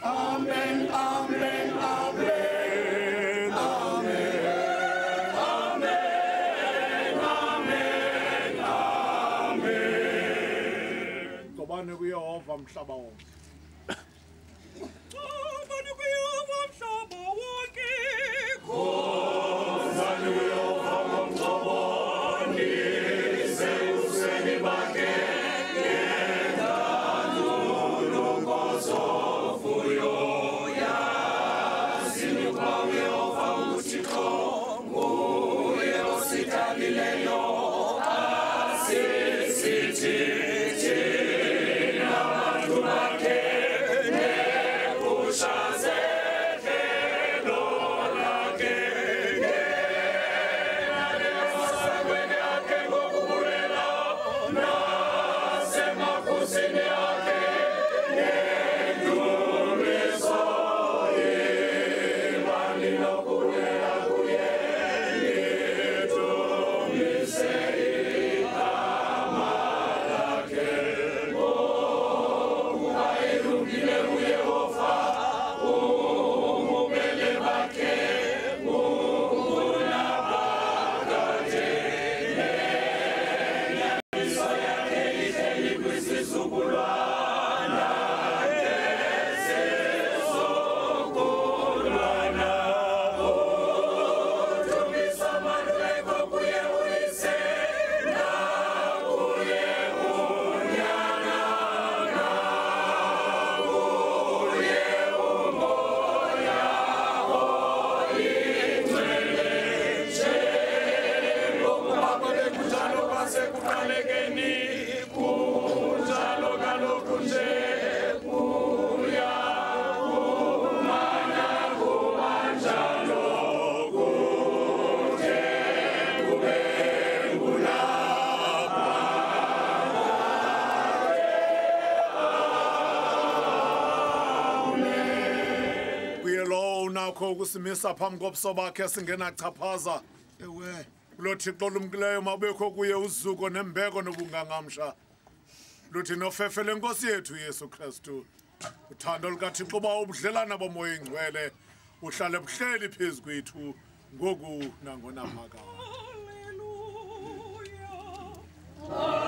Amen, amen, amen, amen, amen, amen. Ngobani kuYehova mhlaba wonke. Ngobani kuYehova mhlaba wonke. Khonzani uYehova ngomgcobo, nize ebusweni baKhe, ngeendanduluko zovuyo. Yazini ukuba uYehova uThixo nguye osidalileyo, asisithi thina bantu baKhe, neegusha zedlelo-lakhe. Ngenani emasangweni akhe ngokubulela, nasemakhusini akhe ngendumiso. Yibani nokubulela kuye, nidumise igama lakhe. Ngokuba elungile uYehova, ububele bakhe bunabakade. Ngendumiso yakhe ihleli kwisizukulwana ngezizukulwana. Udumiso amaluleko kuye uYise, nakuye unyana, nakuye umoya oyingcwele. Njengokuba bekunjalo kwasekuqalekeni, kunjalo kaloku nje kuya kumana kuba njalo kude kube ngulapha. Kuye lo unakho ukusimisa phambi kobuso bakhe singenachaphaza. Ewe. Lo Thixo olumkileyo mabekho kuye uzuko nembeko nobungangamsha. Luthi nofefele Nkosi yethu Yesu Kristu. Uthando lukaThixo uba ubudlelana bomoya ingcwele uhlale buhleli phezu kwethu ngoku nangonaphakade. Hallelujah.